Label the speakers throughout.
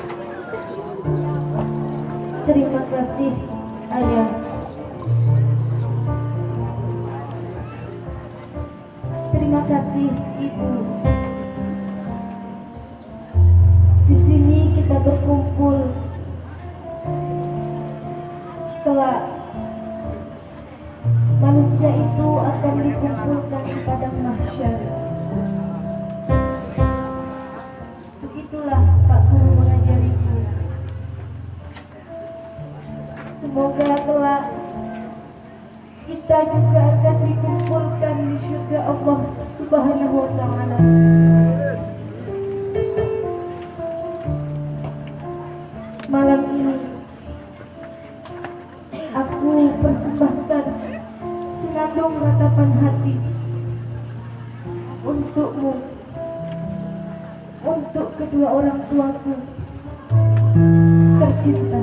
Speaker 1: Terima kasih Ayah. Terima kasih Ibu. Di sini kita berkumpul. Kelak manusia itu akan dikumpulkan di padang mahsyar. Begitulah Pak Guru mengajariku. Semoga kelak kita juga akan dikumpulkan di surga Allah Subhanahu wa Ta'ala. Malam ini aku persembahkan senandung ratapan hati untukmu, untuk kedua orang tuaku tercinta.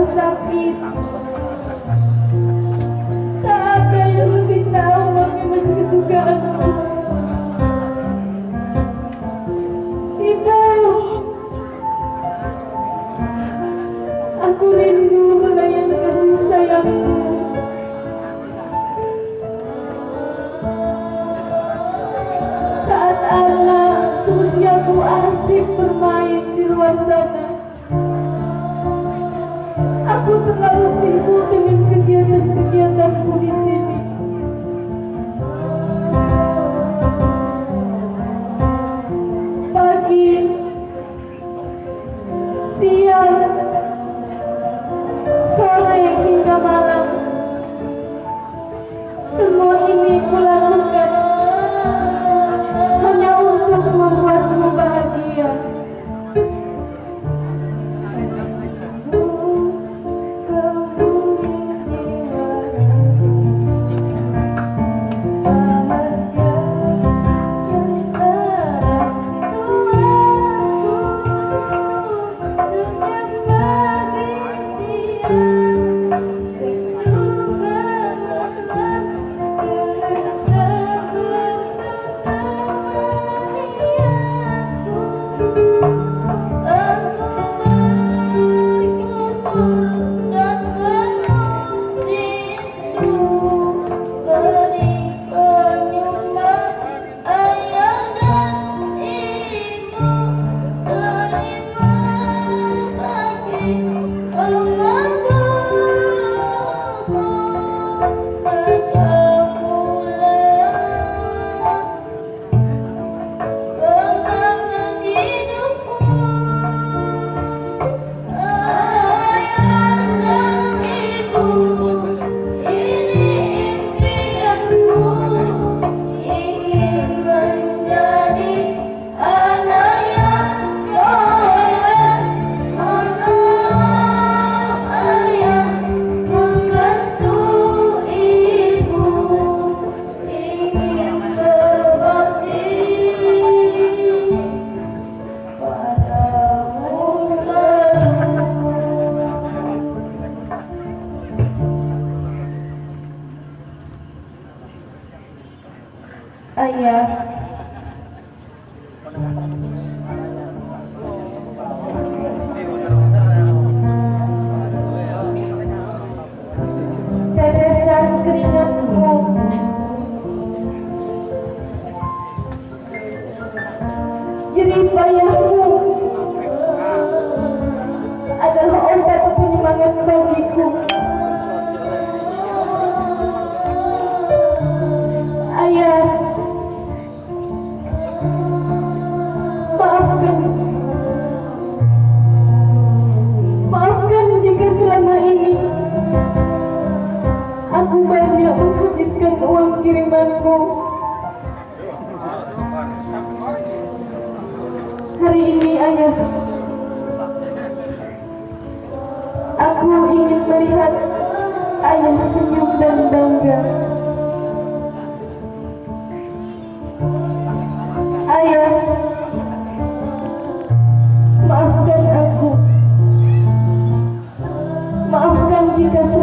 Speaker 1: sakit. Tak ada yang lebih tahu bagaimana kesukaanku. Ibu, aku rindu melayani kasih sayangmu. Saat anak seusiaku asik bermain di luar sana, aku terlalu sibuk dengan kegiatan-kegiatanku di sini. Pagi, siang, sore hingga malam, semua ini kulakukan hanya untuk membuatmu bahagia. Ayah, tetesan keringatmu jerih payahmu adalah obat penyemangat bagiku. Ayah, maafkan jika selama ini aku banyak menghabiskan uang kirimanmu. Hari ini ayah, aku ingin melihat ayah senyum dan bangga. Ayah, maafkan aku. Maafkan jika